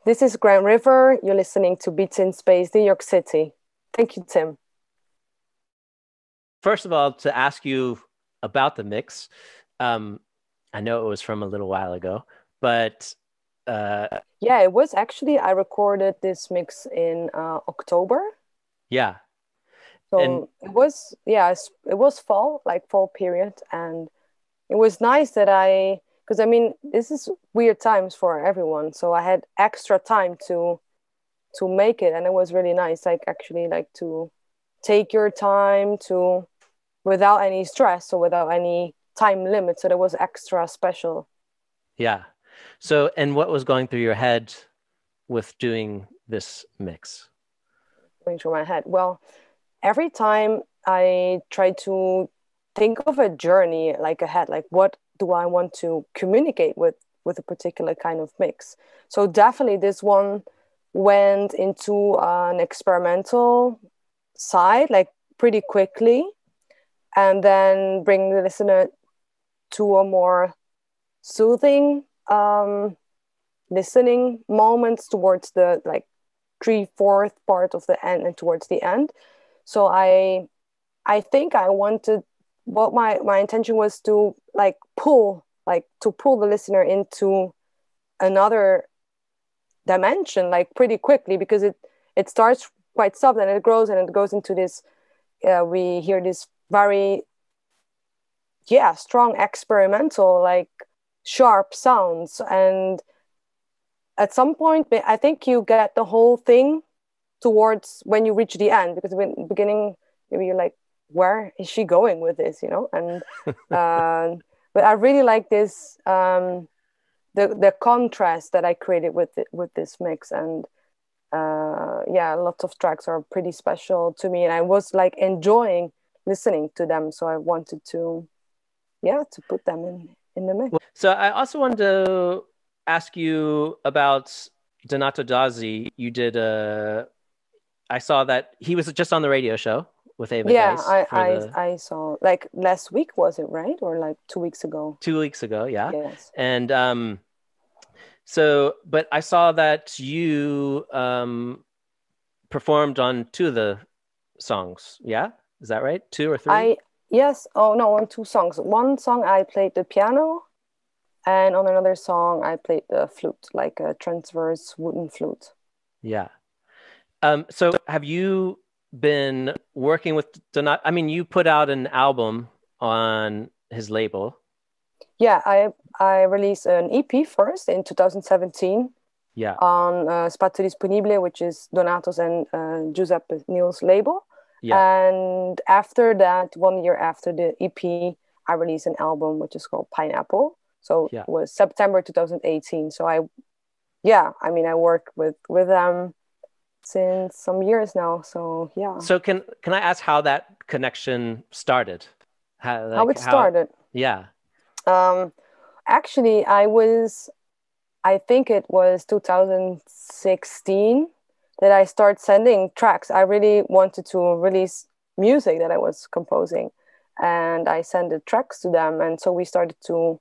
This is Grand River. You're listening to Beats in Space, New York City. Thank you, Tim. First of all, to ask you about the mix, um, I know it was from a little while ago, but uh, Yeah, it was actually, I recorded this mix in October. yeah, and So it was, yeah, it was fall, like fall period. And it was nice that because I mean, this is weird times for everyone. So I had extra time to make it. And it was really nice, like actually like to take your time to without any stress or without any time limit. So that was extra special. yeah. So, and what was going through your head with doing this mix? Going through my head. Well, every time I try to think of a journey like ahead, like what do I want to communicate with a particular kind of mix. So definitely this one went into an experimental side like pretty quickly, and then bring the listener to a more soothing listening moments towards the like three-fourth part of the end and towards the end. So I think I wanted what my intention was to pull the listener into another dimension like pretty quickly, because it starts quite soft and it grows and it goes into this we hear this very strong experimental like sharp sounds. And at some point I think you get the whole thing towards when you reach the end, because in the beginning maybe you're like, where is she going with this, and but I really like this the contrast that I created with this mix. And yeah, lots of tracks are pretty special to me and I was like enjoying listening to them, so I wanted to put them in the mix. So, I also wanted to ask you about Donato Dozzi. I saw that he was just on the radio show with Ava Yeah, Geis for the I saw like last week, was it right, or like 2 weeks ago? 2 weeks ago, yeah. Yes. And so, but I saw that you performed on two of the songs. Yeah, is that right? Two or three? I Yes. Oh no, on two songs. One song I played the piano, and on another song I played the flute, like a transverse wooden flute. Yeah. So have you been working with Donat? I mean, you put out an album on his label. Yeah, I released an EP first in 2017 Yeah. on Spazio Disponibile, which is Donato's and Giuseppe Neal's label. Yeah. And after that, 1 year after the EP, I released an album which is called Pineapple. So Yeah. it was September 2018. So I mean, I work with them since some years now. So yeah, So can I ask how that connection started? How how like it how started. yeah. Um, Actually, I think it was 2016 that I started sending tracks. I really wanted to release music that I was composing, and I sent the tracks to them. And so we started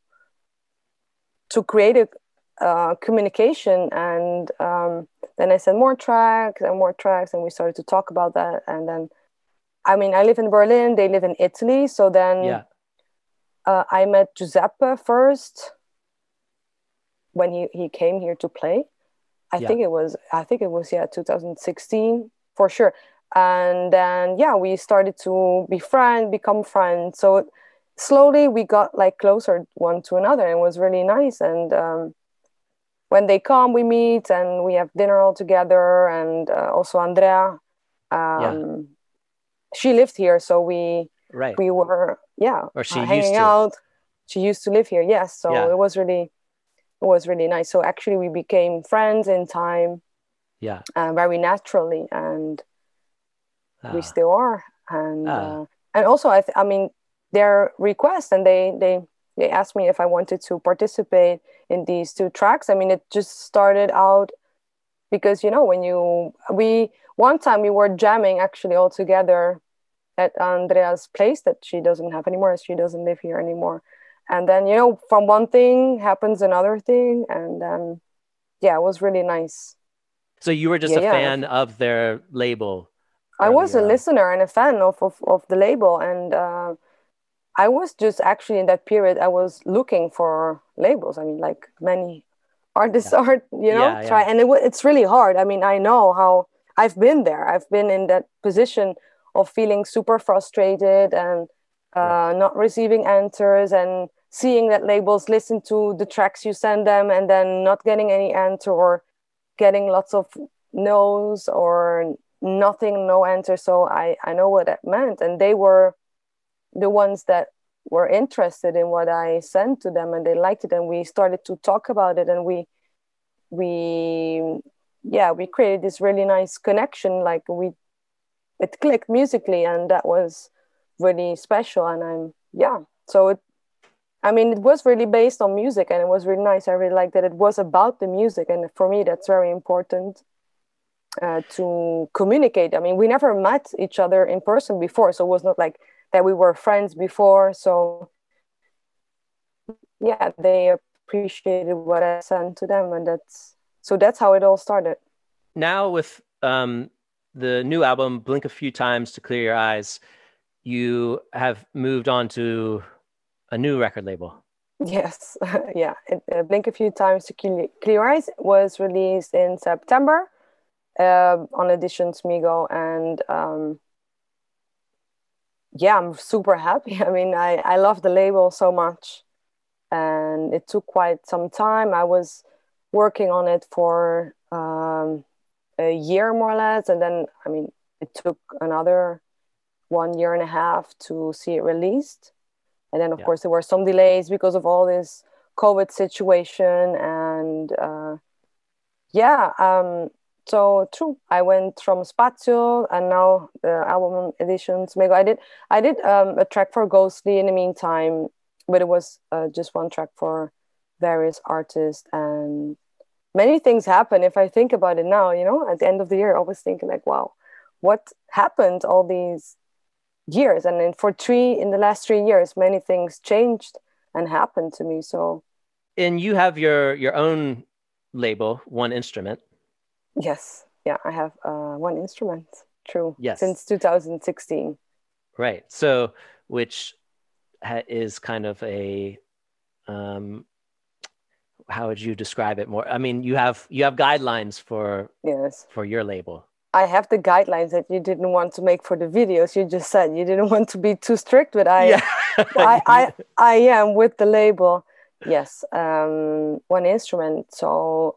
to create a communication. And then I sent more tracks and more tracks, and we started to talk about that. And then, I mean, I live in Berlin, they live in Italy. So then Yeah. I met Giuseppe first when he came here to play. Yeah. I think it was yeah 2016 for sure. And then yeah, we started to become friends. So slowly we got like closer one to another, and it was really nice. And when they come, we meet and we have dinner all together. And also Andrea, Yeah. um, she lived here, so Right. we were Or she used hanging to. out. She used to live here, yes. So Yeah. it was really nice. So actually, we became friends in time, Yeah. very naturally, and we Ah. still are. Ah. And also, I mean, their request, and they asked me if I wanted to participate in these two tracks. I mean, it just started out because when we one time we were jamming actually all together at Andrea's place that she doesn't have anymore. She doesn't live here anymore. And then from one thing happens another thing, and then yeah, it was really nice. So you were just Yeah, a yeah. fan of their label I was a earlier on. listener and a fan of the label, and I was just actually in that period, I was looking for labels. I mean, like many artists Yeah. are, Yeah, try, yeah. and it's really hard. I mean, I know how I've been there. I've been in that position of feeling super frustrated and Right. not receiving answers, and seeing that labels listen to the tracks you send them and then not getting any answer, or getting lots of no's or nothing, no answer. So I know what that meant, and they were the ones that were interested in what I sent to them, and they liked it, and we started to talk about it, and we yeah, we created this really nice connection. Like it clicked musically, and that was really special. And so I mean, it was really based on music, and it was really nice. I really liked that it was about the music, and for me that's very important, to communicate. I mean, we never met each other in person before, so it was not like that we were friends before. So yeah, they appreciated what I sent to them, and that's how it all started. Now with the new album, Blink a Few Times to Clear Your Eyes, you have moved on to a new record label. Yes, yeah. Blink a Few Times to Clear Eyes was released in September, on Editions Migo, and yeah, I'm super happy. I mean, I love the label so much, and it took quite some time. I was working on it for a year more or less, and then I mean, it took another 1 year and a half to see it released. And then, of Yeah. course, there were some delays because of all this COVID situation. And yeah, so true. I went from Spazio, and now the album Editions Mego. I did a track for Ghostly in the meantime, but it was just one track for various artists. And many things happen. If I think about it now, at the end of the year, I was thinking like, wow, what happened all these years? And then in the last 3 years, many things changed and happened to me. So And you have your own label, One Instrument. yes, yeah, I have one instrument, true, Yes. since 2016. Right. So, which is kind of a um, how would you describe it more? I mean, you have guidelines Yes. for your label. I have the guidelines that you didn't want to make for the videos. You just said you didn't want to be too strict, but Yeah. I, I, I am with the label. Yes, one instrument. So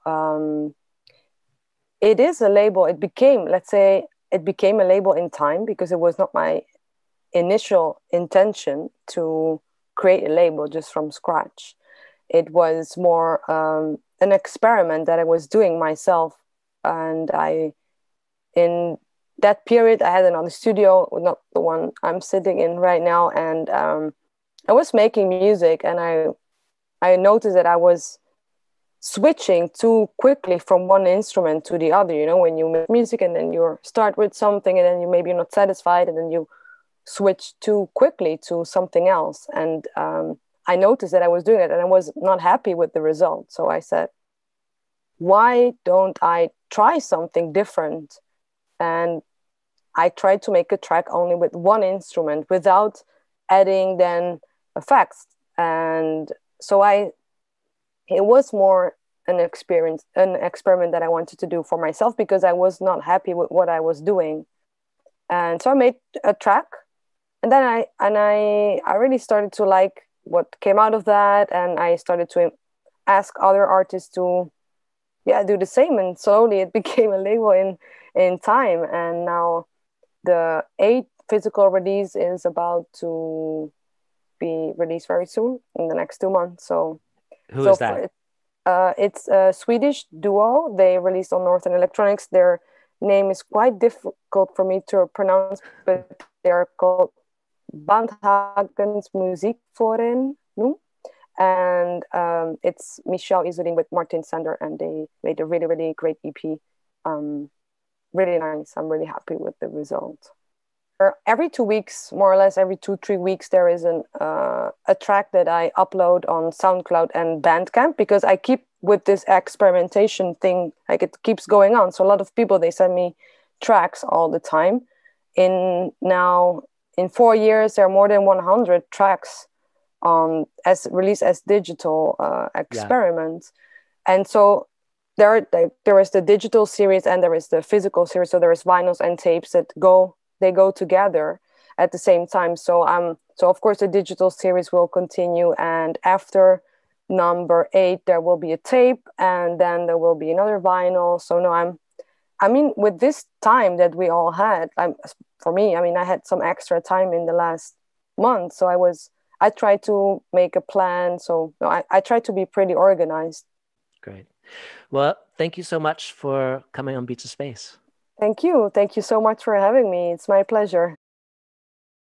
it is a label. It became, let's say, it became a label in time, because it was not my initial intention to create a label just from scratch. It was more an experiment that I was doing myself, and in that period, I had another studio, not the one I'm sitting in right now, and I was making music, and I noticed that I was switching too quickly from one instrument to the other. When you make music and then you start with something, and then you maybe you're not satisfied, and then you switch too quickly to something else. And I noticed that I was doing it, and I was not happy with the result. So I said, why don't I try something different? And I tried to make a track only with one instrument without adding then effects. And so it was more an experiment that I wanted to do for myself, because I was not happy with what I was doing. And so I made a track, and then I really started to like what came out of that, and I started to ask other artists to do the same, and slowly it became a label in time. And now the 8th physical release is about to be released very soon, in the next 2 months. Who So is that? it's a Swedish duo. They released on Northern Electronics. Their name is quite difficult for me to pronounce, but they are called Bandhagens Musikforening. And it's Michel Isoling with Martin Sander, and they made a really, really great EP. Really nice. I'm really happy with the result. Every 2 weeks, more or less, every 2-3 weeks, there is a track that I upload on SoundCloud and Bandcamp, because I keep with this experimentation thing, like it keeps going on. So a lot of people, they send me tracks all the time. In 4 years, there are more than 100 tracks on as released as digital experiments. And so there is the digital series and there is the physical series. So there is vinyls and tapes that go together at the same time. So of course the digital series will continue, and after number 8 there will be a tape, and then there will be another vinyl. So no, I mean, with this time that we all had, for me, I mean, I had some extra time in the last month, so I tried to make a plan. So no, I tried to be pretty organized. Great. Well, thank you so much for coming on Beats of Space. Thank you. Thank you so much for having me. It's my pleasure.